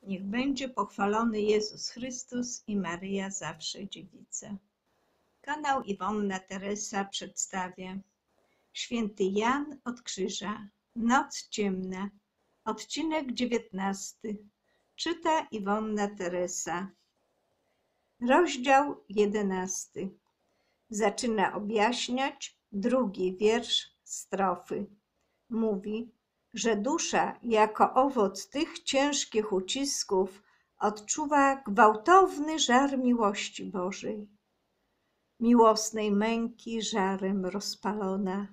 Niech będzie pochwalony Jezus Chrystus i Maryja zawsze dziewica. Kanał Iwonna Teresa przedstawia Święty Jan od Krzyża, Noc ciemna, odcinek 19. Czyta Iwonna Teresa. Rozdział 11. Zaczyna objaśniać drugi wiersz strofy. Mówi, że dusza jako owoc tych ciężkich ucisków odczuwa gwałtowny żar miłości Bożej, miłosnej męki żarem rozpalona.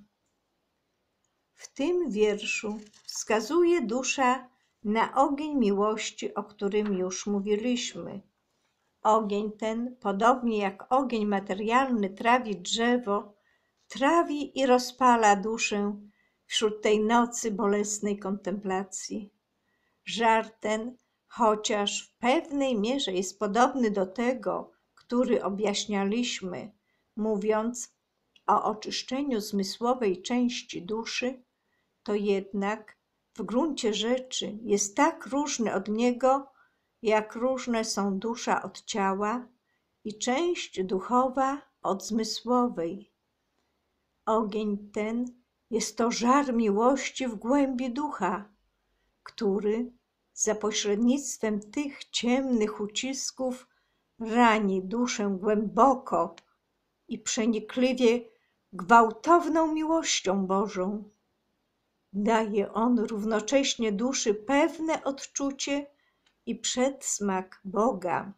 W tym wierszu wskazuje dusza na ogień miłości, o którym już mówiliśmy. Ogień ten, podobnie jak ogień materialny trawi drzewo, trawi i rozpala duszę wśród tej nocy bolesnej kontemplacji. Żar ten, chociaż w pewnej mierze jest podobny do tego, który objaśnialiśmy, mówiąc o oczyszczeniu zmysłowej części duszy, to jednak w gruncie rzeczy jest tak różny od niego, jak różne są dusza od ciała i część duchowa od zmysłowej. Ogień ten jest to żar miłości w głębi ducha, który za pośrednictwem tych ciemnych ucisków rani duszę głęboko i przenikliwie gwałtowną miłością Bożą. Daje on równocześnie duszy pewne odczucie i przedsmak Boga,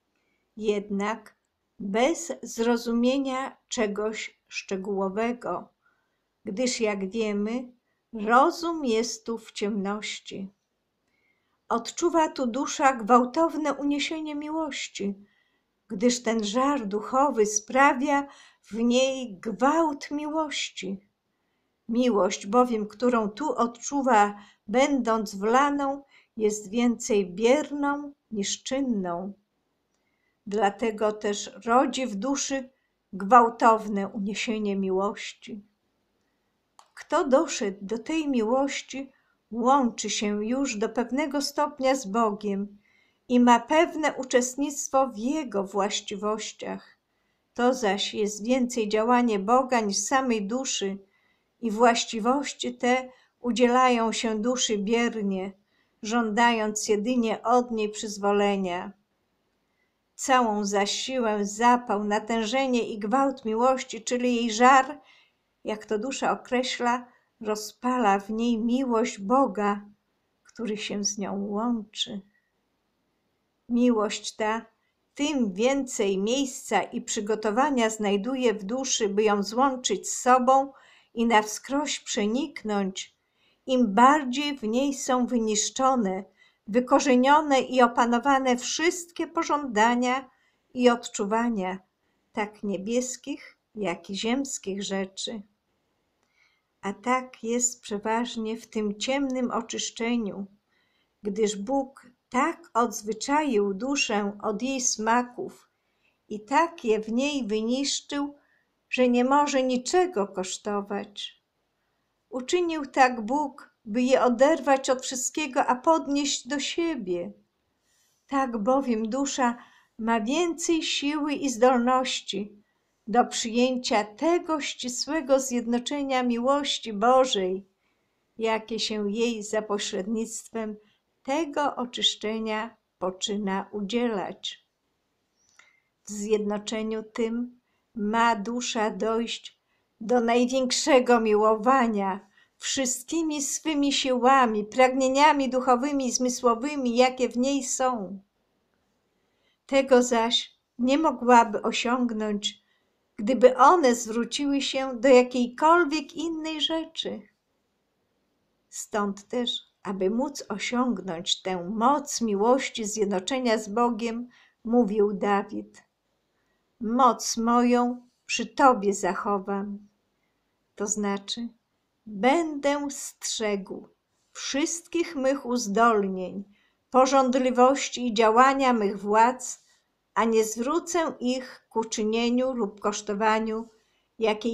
jednak bez zrozumienia czegoś szczegółowego, gdyż jak wiemy, rozum jest tu w ciemności. Odczuwa tu dusza gwałtowne uniesienie miłości, gdyż ten żar duchowy sprawia w niej gwałt miłości. Miłość bowiem, którą tu odczuwa, będąc wlaną, jest więcej bierną niż czynną. Dlatego też rodzi w duszy gwałtowne uniesienie miłości. Kto doszedł do tej miłości, łączy się już do pewnego stopnia z Bogiem i ma pewne uczestnictwo w Jego właściwościach. To zaś jest więcej działanie Boga niż samej duszy i właściwości te udzielają się duszy biernie, żądając jedynie od niej przyzwolenia. Całą zaś siłę, zapał, natężenie i gwałt miłości, czyli jej żar, jak to dusza określa, rozpala w niej miłość Boga, który się z nią łączy. Miłość ta tym więcej miejsca i przygotowania znajduje w duszy, by ją złączyć z sobą i na wskroś przeniknąć, im bardziej w niej są wyniszczone, wykorzenione i opanowane wszystkie pożądania i odczuwania, tak niebieskich, jak i ziemskich rzeczy. A tak jest przeważnie w tym ciemnym oczyszczeniu, gdyż Bóg tak odzwyczaił duszę od jej smaków i tak je w niej wyniszczył, że nie może niczego kosztować. Uczynił tak Bóg, by je oderwać od wszystkiego, a podnieść do siebie. Tak bowiem dusza ma więcej siły i zdolności do przyjęcia tego ścisłego zjednoczenia miłości Bożej, jakie się jej za pośrednictwem tego oczyszczenia poczyna udzielać. W zjednoczeniu tym ma dusza dojść do największego miłowania wszystkimi swymi siłami, pragnieniami duchowymi i zmysłowymi, jakie w niej są. Tego zaś nie mogłaby osiągnąć, gdyby one zwróciły się do jakiejkolwiek innej rzeczy. Stąd też, aby móc osiągnąć tę moc miłości zjednoczenia z Bogiem, mówił Dawid: moc moją przy Tobie zachowam. To znaczy, będę strzegł wszystkich mych uzdolnień, pożądliwości i działania mych władz, a nie zwrócę ich ku czynieniu lub kosztowaniu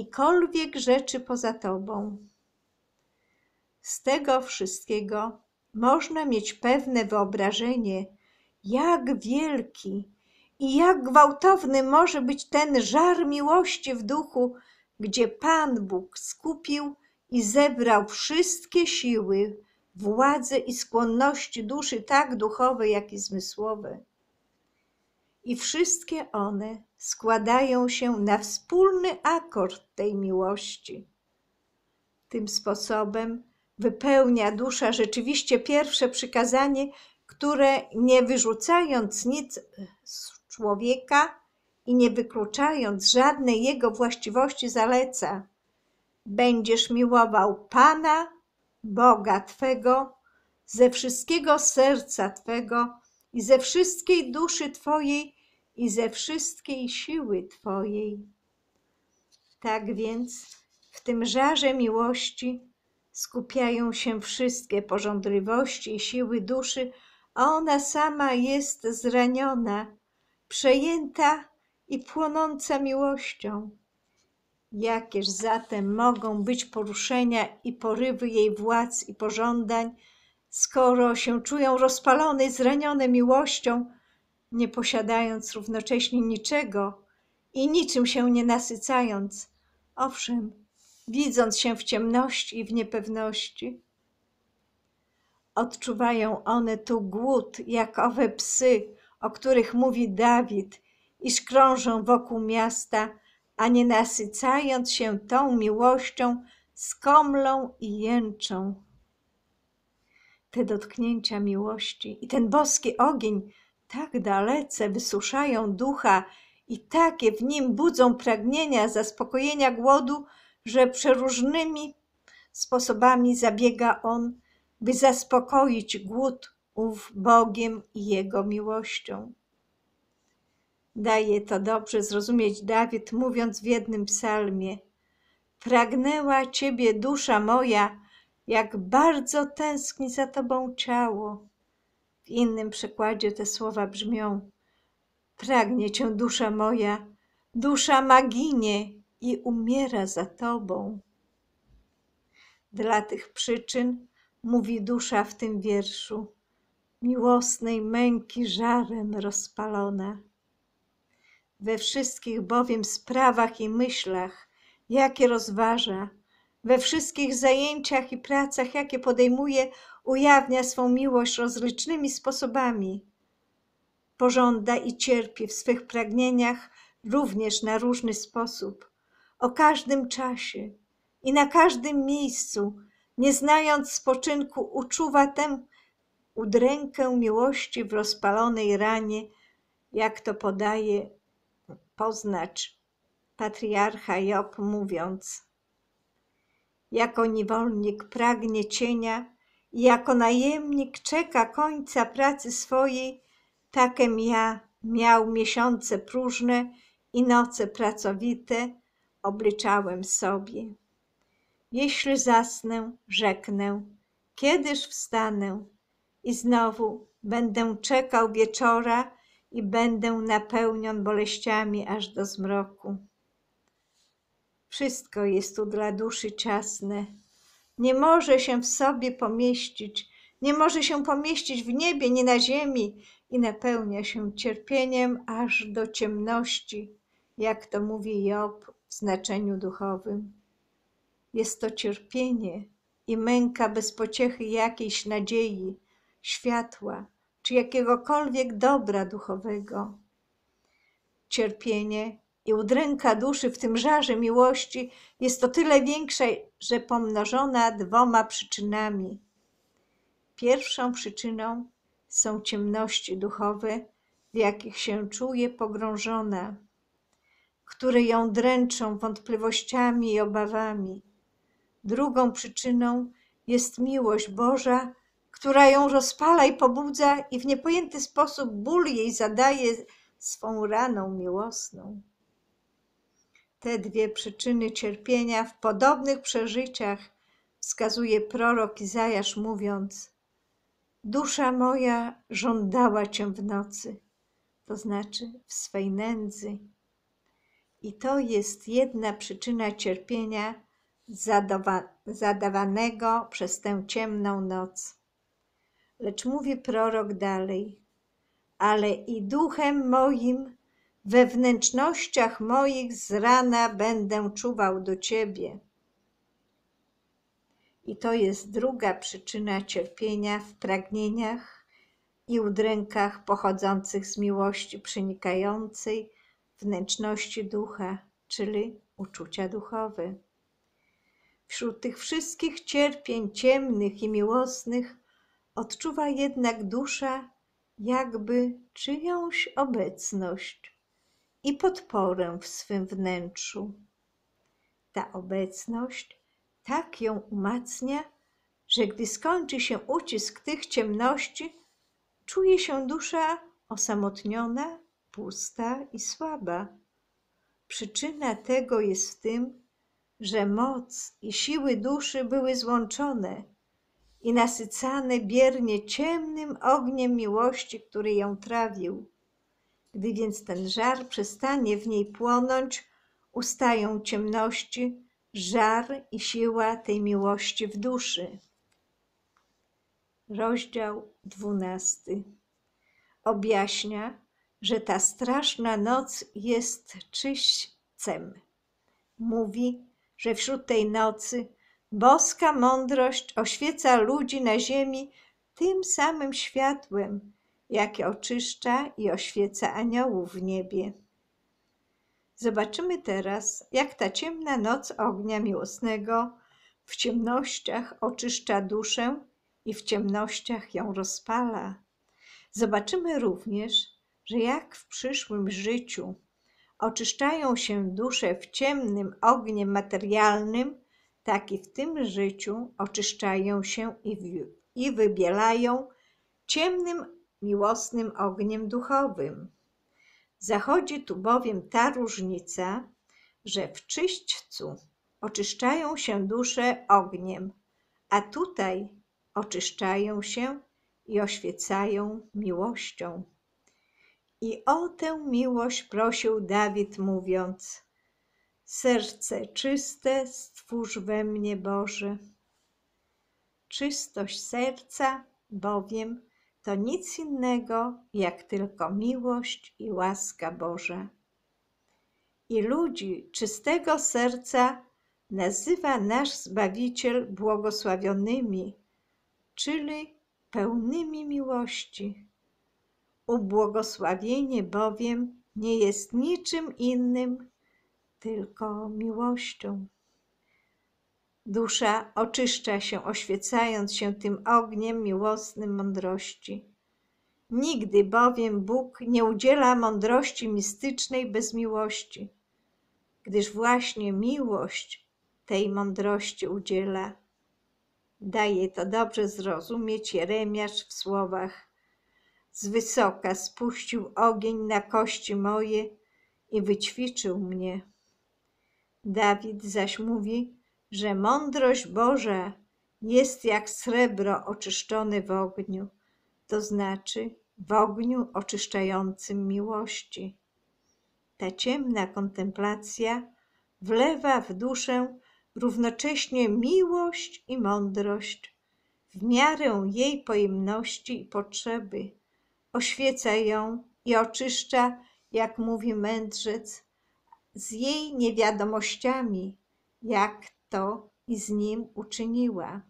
jakiejkolwiek rzeczy poza Tobą. Z tego wszystkiego można mieć pewne wyobrażenie, jak wielki i jak gwałtowny może być ten żar miłości w duchu, gdzie Pan Bóg skupił i zebrał wszystkie siły, władze i skłonności duszy, tak duchowe, jak i zmysłowe. I wszystkie one składają się na wspólny akord tej miłości. Tym sposobem wypełnia dusza rzeczywiście pierwsze przykazanie, które nie wyrzucając nic z człowieka i nie wykluczając żadnej jego właściwości zaleca: będziesz miłował Pana, Boga Twego, ze wszystkiego serca Twego i ze wszystkiej duszy Twojej i ze wszystkiej siły Twojej. Tak więc w tym żarze miłości skupiają się wszystkie pożądliwości i siły duszy, a ona sama jest zraniona, przejęta i płonąca miłością. Jakież zatem mogą być poruszenia i porywy jej władz i pożądań, skoro się czują rozpalone i zranione miłością, nie posiadając równocześnie niczego i niczym się nie nasycając, owszem, widząc się w ciemności i w niepewności. Odczuwają one tu głód, jak owe psy, o których mówi Dawid, iż krążą wokół miasta, a nie nasycając się tą miłością, skomlą i jęczą. Te dotknięcia miłości i ten boski ogień tak dalece wysuszają ducha i takie w nim budzą pragnienia zaspokojenia głodu, że przeróżnymi sposobami zabiega on, by zaspokoić głód ów Bogiem i Jego miłością. Daje to dobrze zrozumieć Dawid, mówiąc w jednym psalmie: pragnęła Ciebie dusza moja, jak bardzo tęskni za Tobą ciało. W innym przekładzie te słowa brzmią: pragnie Cię dusza moja, dusza ma ginie i umiera za Tobą. Dla tych przyczyn mówi dusza w tym wierszu, miłosnej męki żarem rozpalona. We wszystkich bowiem sprawach i myślach, jakie rozważa, we wszystkich zajęciach i pracach, jakie podejmuje, ujawnia swą miłość rozlicznymi sposobami. Pożąda i cierpi w swych pragnieniach również na różny sposób, o każdym czasie i na każdym miejscu, nie znając spoczynku, uczuwa tę udrękę miłości w rozpalonej ranie, jak to podaje poznacz patriarcha Job, mówiąc: jako niewolnik pragnie cienia i jako najemnik czeka końca pracy swojej, takem ja miał miesiące próżne i noce pracowite, obliczałem sobie. Jeśli zasnę, rzeknę, kiedyż wstanę i znowu będę czekał wieczora i będę napełnion boleściami aż do zmroku. Wszystko jest tu dla duszy ciasne. Nie może się w sobie pomieścić, nie może się pomieścić w niebie, nie na ziemi i napełnia się cierpieniem aż do ciemności, jak to mówi Job w znaczeniu duchowym. Jest to cierpienie i męka bez pociechy jakiejś nadziei, światła czy jakiegokolwiek dobra duchowego. Cierpienie i udręka duszy w tym żarze miłości jest to tyle większa, że pomnożona 2 przyczynami. Pierwszą przyczyną są ciemności duchowe, w jakich się czuje pogrążona, które ją dręczą wątpliwościami i obawami. Drugą przyczyną jest miłość Boża, która ją rozpala i pobudza i w niepojęty sposób ból jej zadaje swą raną miłosną. Te 2 przyczyny cierpienia w podobnych przeżyciach wskazuje prorok Izajasz, mówiąc: dusza moja żądała Cię w nocy, to znaczy w swej nędzy. I to jest jedna przyczyna cierpienia zadawanego przez tę ciemną noc. Lecz mówi prorok dalej: ale i duchem moim, we wnętrznościach moich z rana będę czuwał do Ciebie. I to jest druga przyczyna cierpienia w pragnieniach i udrękach pochodzących z miłości przenikającej wnętrzności ducha, czyli uczucia duchowe. Wśród tych wszystkich cierpień ciemnych i miłosnych odczuwa jednak dusza jakby czyjąś obecność i podporę w swym wnętrzu. Ta obecność tak ją umacnia, że gdy skończy się ucisk tych ciemności, czuje się dusza osamotniona, pusta i słaba. Przyczyna tego jest w tym, że moc i siły duszy były złączone i nasycane biernie ciemnym ogniem miłości, który ją trawił. Gdy więc ten żar przestanie w niej płonąć, ustają ciemności, żar i siła tej miłości w duszy. Rozdział 12 objaśnia, że ta straszna noc jest czyśćcem. Mówi, że wśród tej nocy boska mądrość oświeca ludzi na ziemi tym samym światłem, jakie oczyszcza i oświeca aniołów w niebie. Zobaczymy teraz, jak ta ciemna noc ognia miłosnego w ciemnościach oczyszcza duszę i w ciemnościach ją rozpala. Zobaczymy również, że jak w przyszłym życiu oczyszczają się dusze w ciemnym ogniem materialnym, tak i w tym życiu oczyszczają się i wybielają ciemnym, miłosnym ogniem duchowym. Zachodzi tu bowiem ta różnica, że w czyśćcu oczyszczają się dusze ogniem, a tutaj oczyszczają się i oświecają miłością. I o tę miłość prosił Dawid, mówiąc: serce czyste stwórz we mnie, Boże. Czystość serca bowiem to nic innego jak tylko miłość i łaska Boża. I ludzi czystego serca nazywa nasz Zbawiciel błogosławionymi, czyli pełnymi miłości. Ubłogosławienie bowiem nie jest niczym innym, tylko miłością. Dusza oczyszcza się, oświecając się tym ogniem miłosnym mądrości. Nigdy bowiem Bóg nie udziela mądrości mistycznej bez miłości, gdyż właśnie miłość tej mądrości udziela. Daje to dobrze zrozumieć Jeremiasz w słowach: z wysoka spuścił ogień na kości moje i wyćwiczył mnie. Dawid zaś mówi, że mądrość Boża jest jak srebro oczyszczone w ogniu, to znaczy w ogniu oczyszczającym miłości. Ta ciemna kontemplacja wlewa w duszę równocześnie miłość i mądrość w miarę jej pojemności i potrzeby. Oświeca ją i oczyszcza, jak mówi mędrzec, z jej niewiadomościami, jak to i z nim uczyniła.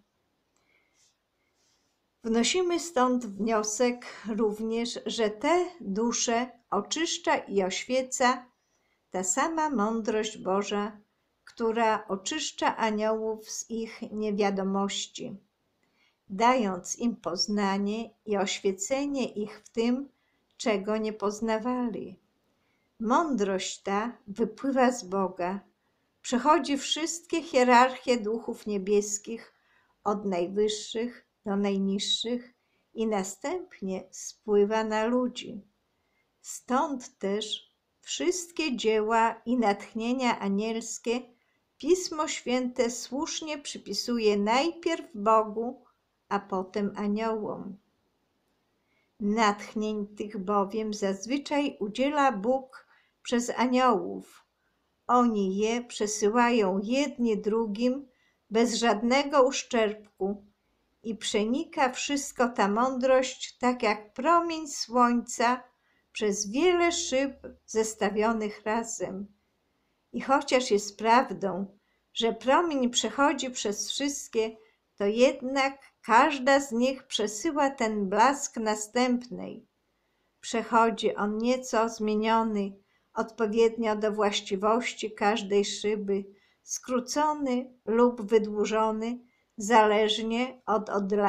Wnosimy stąd wniosek również, że te dusze oczyszcza i oświeca ta sama mądrość Boża, która oczyszcza aniołów z ich niewiadomości, dając im poznanie i oświecenie ich w tym, czego nie poznawali. Mądrość ta wypływa z Boga, przechodzi wszystkie hierarchie duchów niebieskich, od najwyższych do najniższych i następnie spływa na ludzi. Stąd też wszystkie dzieła i natchnienia anielskie Pismo Święte słusznie przypisuje najpierw Bogu, a potem aniołom. Natchnień tych bowiem zazwyczaj udziela Bóg przez aniołów. Oni je przesyłają jedni drugim bez żadnego uszczerbku i przenika wszystko ta mądrość, tak jak promień słońca przez wiele szyb zestawionych razem. I chociaż jest prawdą, że promień przechodzi przez wszystkie, to jednak każda z nich przesyła ten blask następnej. Przechodzi on nieco zmieniony, odpowiednio do właściwości każdej szyby, skrócony lub wydłużony, zależnie od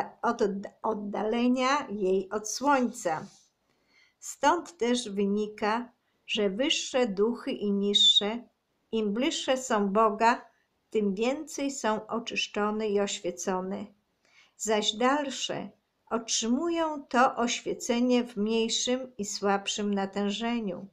oddalenia jej od słońca. Stąd też wynika, że wyższe duchy i niższe, im bliższe są Boga, tym więcej są oczyszczone i oświecone, zaś dalsze otrzymują to oświecenie w mniejszym i słabszym natężeniu.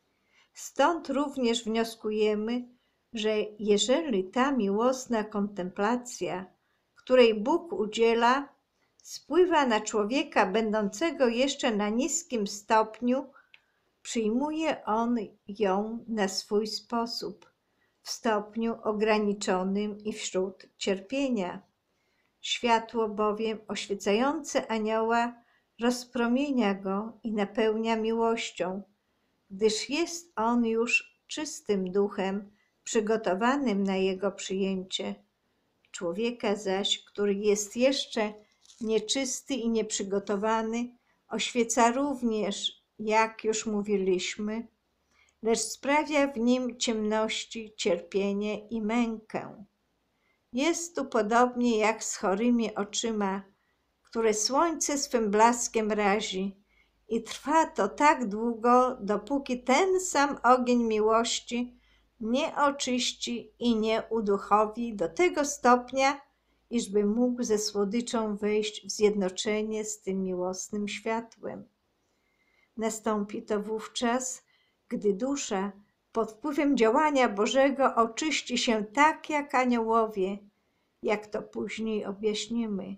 Stąd również wnioskujemy, że jeżeli ta miłosna kontemplacja, której Bóg udziela, spływa na człowieka będącego jeszcze na niskim stopniu, przyjmuje on ją na swój sposób, w stopniu ograniczonym i wśród cierpienia. Światło bowiem oświecające anioła rozpromienia go i napełnia miłością, gdyż jest on już czystym duchem, przygotowanym na jego przyjęcie. Człowieka zaś, który jest jeszcze nieczysty i nieprzygotowany, oświeca również, jak już mówiliśmy, lecz sprawia w nim ciemności, cierpienie i mękę. Jest tu podobnie jak z chorymi oczyma, które słońce swym blaskiem razi, i trwa to tak długo, dopóki ten sam ogień miłości nie oczyści i nie uduchowi do tego stopnia, iżby mógł ze słodyczą wejść w zjednoczenie z tym miłosnym światłem. Nastąpi to wówczas, gdy dusza pod wpływem działania Bożego oczyści się tak jak aniołowie, jak to później objaśnimy.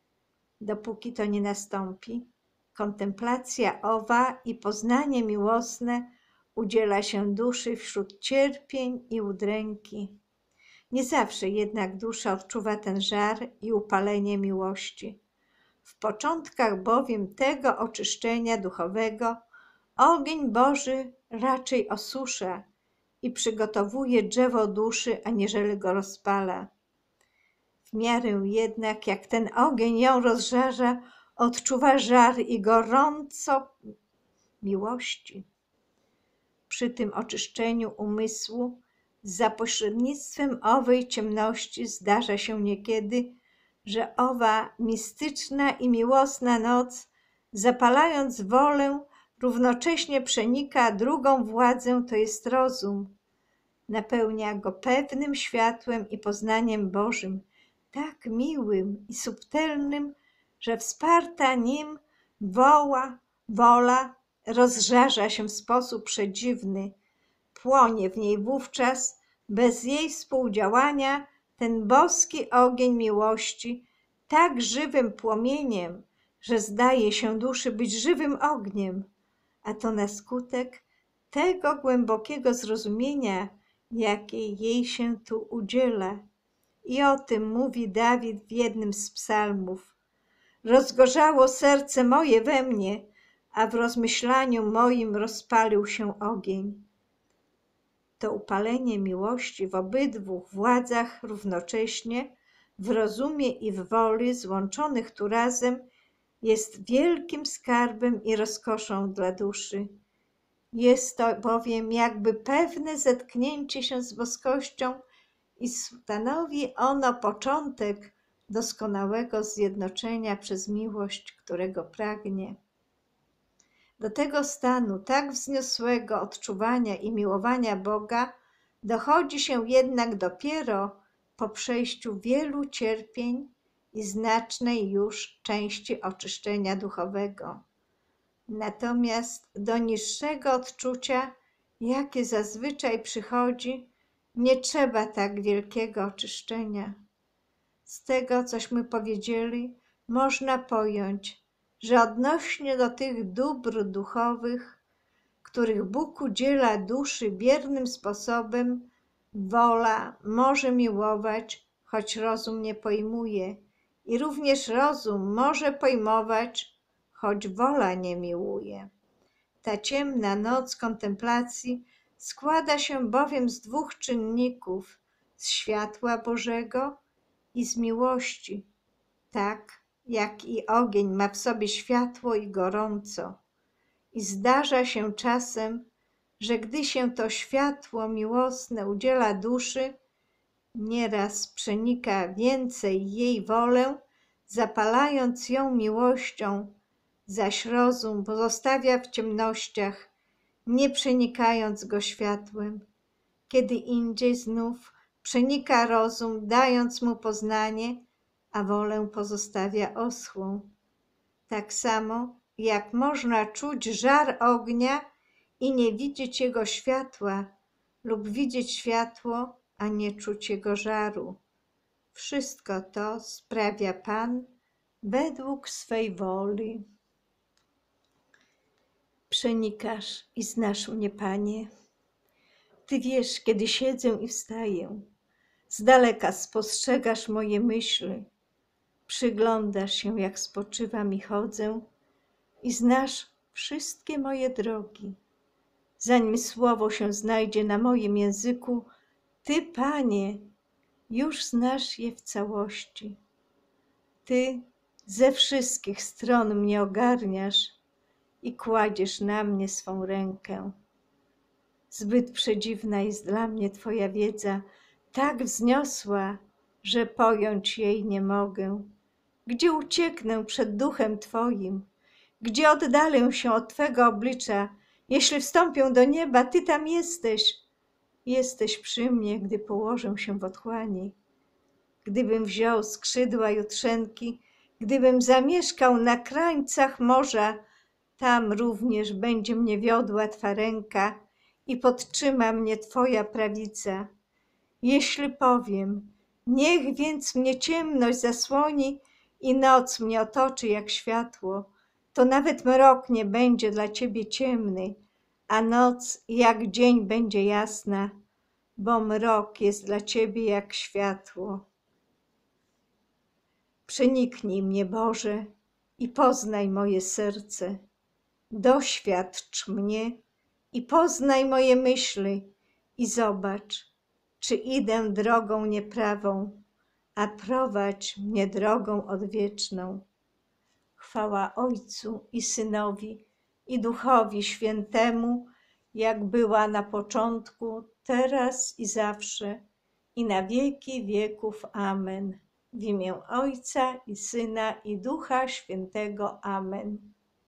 Dopóki to nie nastąpi, kontemplacja owa i poznanie miłosne udziela się duszy wśród cierpień i udręki. Nie zawsze jednak dusza odczuwa ten żar i upalenie miłości. W początkach bowiem tego oczyszczenia duchowego ogień Boży raczej osusza i przygotowuje drzewo duszy, aniżeli go rozpala. W miarę jednak, jak ten ogień ją rozżarza, odczuwa żar i gorąco miłości. Przy tym oczyszczeniu umysłu za pośrednictwem owej ciemności zdarza się niekiedy, że owa mistyczna i miłosna noc, zapalając wolę, równocześnie przenika drugą władzę, to jest rozum. Napełnia go pewnym światłem i poznaniem Bożym, tak miłym i subtelnym, że wsparta nim wola rozżarza się w sposób przedziwny. Płonie w niej wówczas, bez jej współdziałania, ten boski ogień miłości tak żywym płomieniem, że zdaje się duszy być żywym ogniem, a to na skutek tego głębokiego zrozumienia, jakie jej się tu udziela. I o tym mówi Dawid w jednym z psalmów. Rozgorzało serce moje we mnie, a w rozmyślaniu moim rozpalił się ogień. To upalenie miłości w obydwu władzach równocześnie, w rozumie i w woli złączonych tu razem, jest wielkim skarbem i rozkoszą dla duszy. Jest to bowiem jakby pewne zetknięcie się z boskością i stanowi ono początek doskonałego zjednoczenia przez miłość, którego pragnie. Do tego stanu tak wzniosłego odczuwania i miłowania Boga dochodzi się jednak dopiero po przejściu wielu cierpień i znacznej już części oczyszczenia duchowego. Natomiast do niższego odczucia, jakie zazwyczaj przychodzi, nie trzeba tak wielkiego oczyszczenia. Z tego, cośmy powiedzieli, można pojąć, że odnośnie do tych dóbr duchowych, których Bóg udziela duszy biernym sposobem, wola może miłować, choć rozum nie pojmuje i również rozum może pojmować, choć wola nie miłuje. Ta ciemna noc kontemplacji składa się bowiem z dwóch czynników: z światła Bożego i z miłości, tak jak i ogień ma w sobie światło i gorąco. I zdarza się czasem, że gdy się to światło miłosne udziela duszy, nieraz przenika więcej jej wolę, zapalając ją miłością, zaś rozum pozostawia w ciemnościach, nie przenikając go światłem. Kiedy indziej znów przenika rozum, dając mu poznanie, a wolę pozostawia oschłą. Tak samo jak można czuć żar ognia i nie widzieć jego światła, lub widzieć światło, a nie czuć jego żaru. Wszystko to sprawia Pan według swej woli. Przenikasz i znasz mnie, Panie. Ty wiesz, kiedy siedzę i wstaję. Z daleka spostrzegasz moje myśli. Przyglądasz się, jak spoczywam i chodzę, i znasz wszystkie moje drogi. Zanim słowo się znajdzie na moim języku, Ty, Panie, już znasz je w całości. Ty ze wszystkich stron mnie ogarniasz i kładziesz na mnie swą rękę. Zbyt przedziwna jest dla mnie Twoja wiedza, tak wzniosła, że pojąć jej nie mogę. Gdzie ucieknę przed duchem Twoim? Gdzie oddalę się od Twego oblicza? Jeśli wstąpię do nieba, Ty tam jesteś. Jesteś przy mnie, gdy położę się w otchłani. Gdybym wziął skrzydła jutrzenki, gdybym zamieszkał na krańcach morza, tam również będzie mnie wiodła Twa ręka i podtrzyma mnie Twoja prawica. Jeśli powiem, niech więc mnie ciemność zasłoni i noc mnie otoczy jak światło, to nawet mrok nie będzie dla Ciebie ciemny, a noc jak dzień będzie jasna, bo mrok jest dla Ciebie jak światło. Przeniknij mnie, Boże, i poznaj moje serce. Doświadcz mnie i poznaj moje myśli i zobacz, czy idę drogą nieprawą, a prowadź mnie drogą odwieczną. Chwała Ojcu i Synowi i Duchowi Świętemu, jak była na początku, teraz i zawsze, i na wieki wieków. Amen. W imię Ojca i Syna i Ducha Świętego. Amen.